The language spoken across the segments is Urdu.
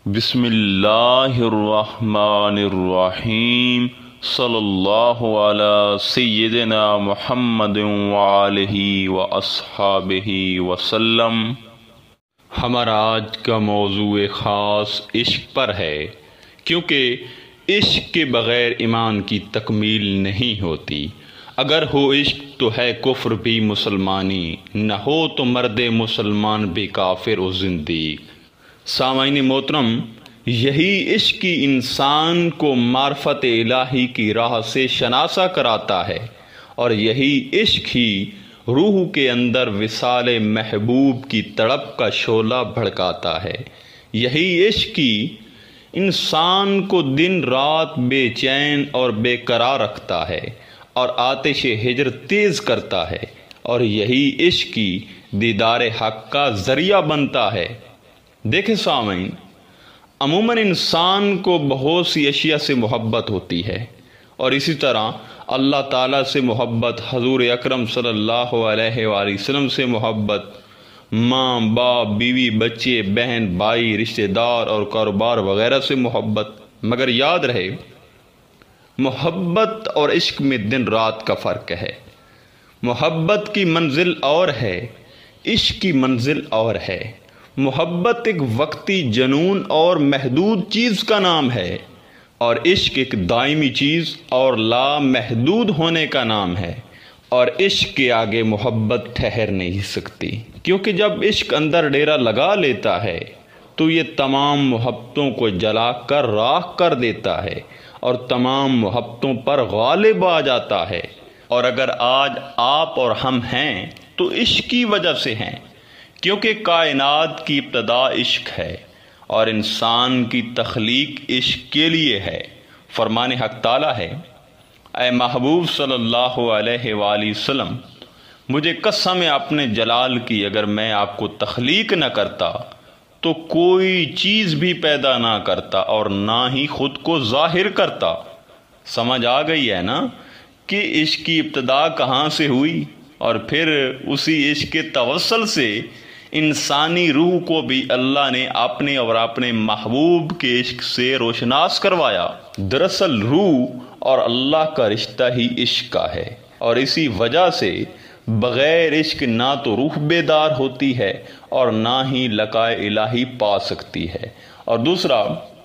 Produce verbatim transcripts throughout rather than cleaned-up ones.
بسم اللہ الرحمن الرحیم صلی اللہ علی سیدنا محمد وآلہ واصحابہ وسلم۔ ہمارا آج کا موضوع خاص عشق پر ہے، کیونکہ عشق کے بغیر ایمان کی تکمیل نہیں ہوتی۔ اگر ہو عشق تو ہے کفر بھی مسلمانی، نہ ہو تو مرد مسلمان بھی کافر و زندیق۔ سامعین محترم، یہی عشق کی انسان کو معرفت الہی کی راہ سے شناسا کراتا ہے، اور یہی عشق ہی روح کے اندر وصال محبوب کی تڑپ کا شعلہ بھڑکاتا ہے۔ یہی عشق ہی انسان کو دن رات بے چین اور بے قرار رکھتا ہے اور آتش ہجر تیز کرتا ہے، اور یہی عشق ہی دیدار حق کا ذریعہ بنتا ہے۔ دیکھیں سامعین، عموماً انسان کو بہت سی اشیاء سے محبت ہوتی ہے، اور اسی طرح اللہ تعالیٰ سے محبت، حضور اکرم صلی اللہ علیہ وآلہ وسلم سے محبت، ماں باپ بیوی بچے بہن بھائی رشتہ دار اور کاروبار وغیرہ سے محبت۔ مگر یاد رہے، محبت اور عشق میں دن رات کا فرق ہے۔ محبت کی منزل اور ہے، عشق کی منزل اور ہے۔ محبت ایک وقتی جنون اور محدود چیز کا نام ہے، اور عشق ایک دائمی چیز اور لامحدود ہونے کا نام ہے، اور عشق کے آگے محبت ٹھہر نہیں سکتی، کیونکہ جب عشق اندر ڈیرا لگا لیتا ہے تو یہ تمام محبتوں کو جلا کر راکھ کر دیتا ہے اور تمام محبتوں پر غالب آ جاتا ہے۔ اور اگر آج آپ اور ہم ہیں تو عشق کی وجہ سے ہیں، کیونکہ کائنات کی ابتدا عشق ہے اور انسان کی تخلیق عشق کے لیے ہے۔ فرمان حق تعالیٰ ہے، اے محبوب صلی اللہ علیہ وآلہ وسلم، مجھے قسم ہے اپنے جلال کی، اگر میں آپ کو تخلیق نہ کرتا تو کوئی چیز بھی پیدا نہ کرتا اور نہ ہی خود کو ظاہر کرتا۔ سمجھ آ گئی ہے نا کہ عشق کی ابتدا کہاں سے ہوئی، اور پھر اسی عشق کے توسل سے انسانی روح کو بھی اللہ نے اپنے اور اپنے محبوب کے عشق سے روشناس کروایا۔ دراصل روح اور اللہ کا رشتہ ہی عشق کا ہے، اور اسی وجہ سے بغیر عشق نہ تو روح بیدار ہوتی ہے اور نہ ہی لقائے الہی پا سکتی ہے۔ اور دوسرا،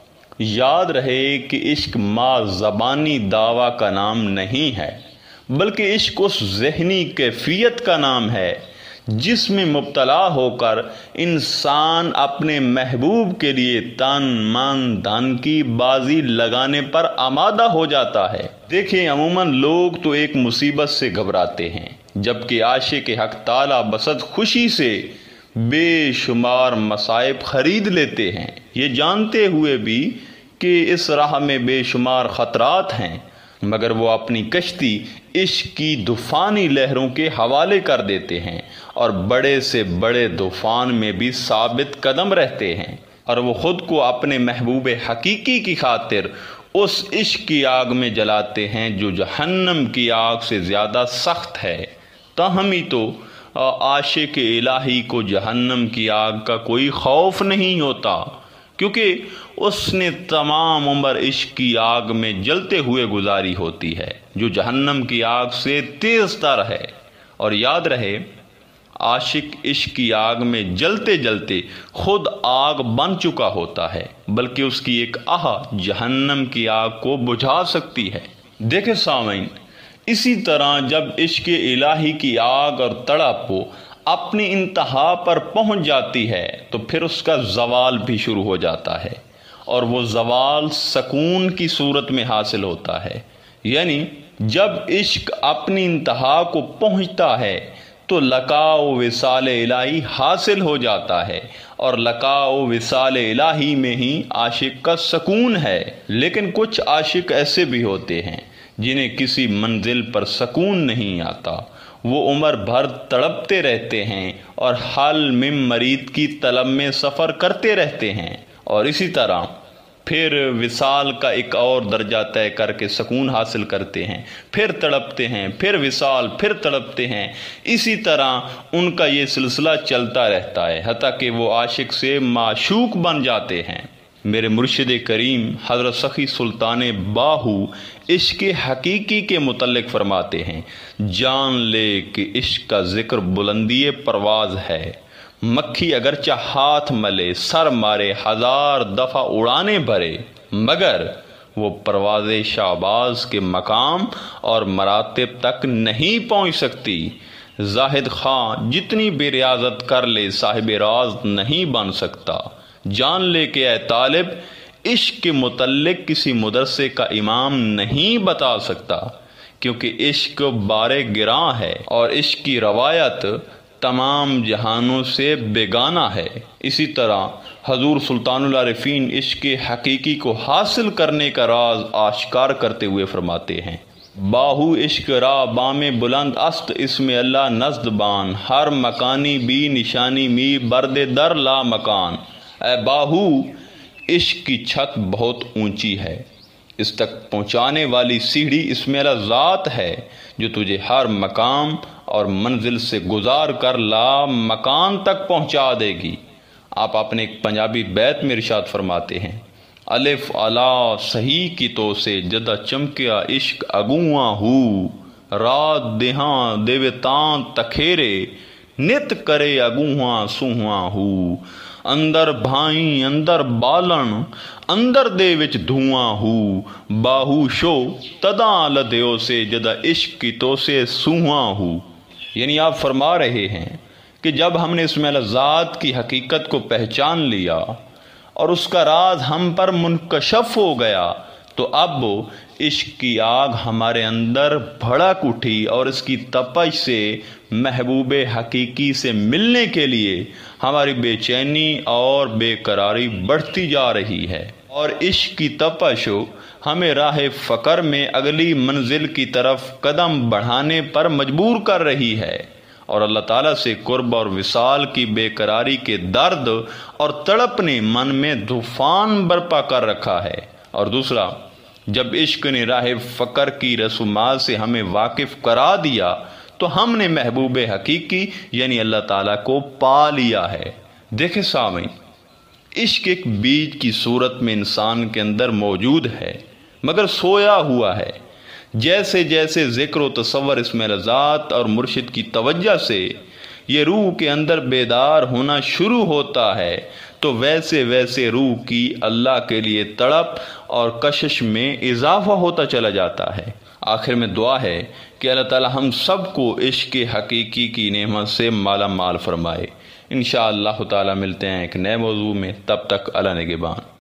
یاد رہے کہ عشق ما زبانی دعویٰ کا نام نہیں ہے، بلکہ عشق اس ذہنی کیفیت کا نام ہے جس میں مبتلا ہو کر انسان اپنے محبوب کے لیے تن من دھن کی بازی لگانے پر آمادہ ہو جاتا ہے۔ دیکھیں، عموماً لوگ تو ایک مصیبت سے گھبراتے ہیں، جبکہ عاشق حق تعالیٰ بسط خوشی سے بے شمار مصائب خرید لیتے ہیں، یہ جانتے ہوئے بھی کہ اس راہ میں بے شمار خطرات ہیں، مگر وہ اپنی کشتی عشق کی طوفانی لہروں کے حوالے کر دیتے ہیں اور بڑے سے بڑے طوفان میں بھی ثابت قدم رہتے ہیں، اور وہ خود کو اپنے محبوب حقیقی کی خاطر اس عشق کی آگ میں جلاتے ہیں جو جہنم کی آگ سے زیادہ سخت ہے۔ تاہم ہی تو عاشق الہی کو جہنم کی آگ کا کوئی خوف نہیں ہوتا، کیونکہ اس نے تمام عمر عشق کی آگ میں جلتے ہوئے گزاری ہوتی ہے جو جہنم کی آگ سے تیز تر ہے۔ اور یاد رہے، عاشق عشق کی آگ میں جلتے جلتے خود آگ بن چکا ہوتا ہے، بلکہ اس کی ایک آہ جہنم کی آگ کو بجھا سکتی ہے۔ دیکھیں سامعین، اسی طرح جب عشق الہی کی آگ اور تڑپ اپنی انتہا پر پہنچ جاتی ہے تو پھر اس کا زوال بھی شروع ہو جاتا ہے، اور وہ زوال سکون کی صورت میں حاصل ہوتا ہے۔ یعنی جب عشق اپنی انتہا کو پہنچتا ہے تو لقاء و وصال الہی حاصل ہو جاتا ہے، اور لقاء و وصال الہی میں ہی عاشق کا سکون ہے۔ لیکن کچھ عاشق ایسے بھی ہوتے ہیں جنہیں کسی منزل پر سکون نہیں آتا، وہ عمر بھر تڑپتے رہتے ہیں اور حل میں مرید کی طلب میں سفر کرتے رہتے ہیں، اور اسی طرح پھر وصال کا ایک اور درجہ طے کر کے سکون حاصل کرتے ہیں، پھر تڑپتے ہیں، پھر وصال، پھر تڑپتے ہیں۔ اسی طرح ان کا یہ سلسلہ چلتا رہتا ہے، حتیٰ کہ وہ عاشق سے معشوق بن جاتے ہیں۔ میرے مرشد کریم حضرت سخی سلطان باہو عشق حقیقی کے متعلق فرماتے ہیں، جان لے کہ عشق کا ذکر بلندی پرواز ہے، مکھی اگرچہ ہاتھ ملے سر مارے ہزار دفعہ اڑانے بھرے، مگر وہ پرواز شہباز کے مقام اور مراتب تک نہیں پہنچ سکتی۔ زاہد خواہ جتنی بے ریاضت کر لے صاحب راز نہیں بن سکتا۔ جان لے کہ اے طالب، عشق کے متعلق کسی مدرسے کا امام نہیں بتا سکتا، کیونکہ عشق بار گراں ہے اور عشق کی روایت تمام جہانوں سے بیگانہ ہے۔ اسی طرح حضور سلطان العارفین عشق حقیقی کو حاصل کرنے کا راز آشکار کرتے ہوئے فرماتے ہیں، باہو عشق را بام بلند است اسم اللہ نزد بان، ہر مکانی بھی نشانی می برد در لا مکان۔ اے باہو، عشق کی چھت بہت اونچی ہے، اس تک پہنچانے والی سیڑھی اسم اللہ ذات ہے جو تجھے ہر مقام اور منزل سے گزار کر لا مکان تک پہنچا دے گی۔ آپ اپنے ایک پنجابی بیت میں ارشاد فرماتے ہیں، الف علا صحیح کی تو سے جدہ چمکیا عشق اگواں ہو، رات دہاں دیوتان تکھیرے نت کرے اگواں سوہاں ہو، اندر بھائیں اندر بالن اندر دے وچ دھواں ہو، باہو شو تداں لدیو سے جدہ عشق کی تو سے سوہاں ہو۔ یعنی آپ فرما رہے ہیں کہ جب ہم نے اسم اللہ ذات کی حقیقت کو پہچان لیا اور اس کا راز ہم پر منکشف ہو گیا، تو اب عشق کی آگ ہمارے اندر بھڑک اٹھی اور اس کی تپش سے محبوب حقیقی سے ملنے کے لیے ہماری بے چینی اور بے قراری بڑھتی جا رہی ہے، اور عشق کی تپش ہمیں راہ فقر میں اگلی منزل کی طرف قدم بڑھانے پر مجبور کر رہی ہے، اور اللہ تعالیٰ سے قرب اور وصال کی بے قراری کے درد اور تڑپ نے من میں طوفان برپا کر رکھا ہے۔ اور دوسرا، جب عشق نے راہ فقر کی رسومات سے ہمیں واقف کرا دیا تو ہم نے محبوب حقیقی یعنی اللہ تعالیٰ کو پا لیا ہے۔ دیکھیں سامعین، عشق ایک بیج کی صورت میں انسان کے اندر موجود ہے مگر سویا ہوا ہے۔ جیسے جیسے ذکر و تصور اسم ذات اور مرشد کی توجہ سے یہ روح کے اندر بیدار ہونا شروع ہوتا ہے تو ویسے ویسے روح کی اللہ کے لیے تڑپ اور کشش میں اضافہ ہوتا چلا جاتا ہے۔ آخر میں دعا ہے کہ اللہ تعالی ہم سب کو عشق حقیقی کی نعمت سے مالا مال فرمائے۔ انشاءاللہ تعالی ملتے ہیں ایک نئے موضوع میں، تب تک اللہ نگہبان۔